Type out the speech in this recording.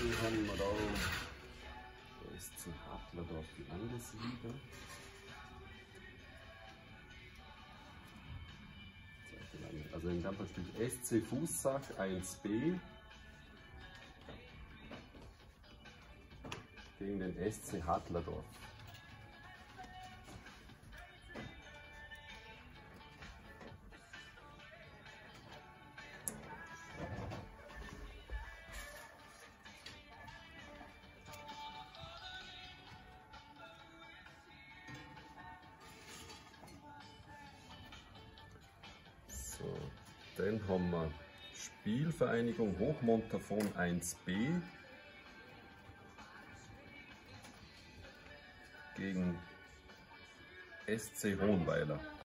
Dann haben wir da SC Hadlerdorf, die Landesliga. Also in dem Fall spielt SC Fußsack 1b gegen den SC Hadlerdorf. So, dann haben wir Spielvereinigung Hochmontafon 1b gegen SC Hohenweiler.